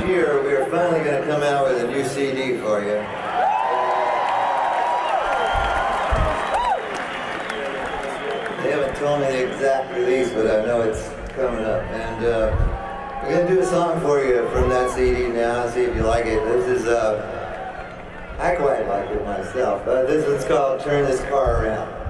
year, we are finally going to come out with a new CD for you. They haven't told me the exact release, but I know it's coming up. And we're going to do a song for you from that CD now, see if you like it. This is, I quite like it myself. This is called Turn This Car Around.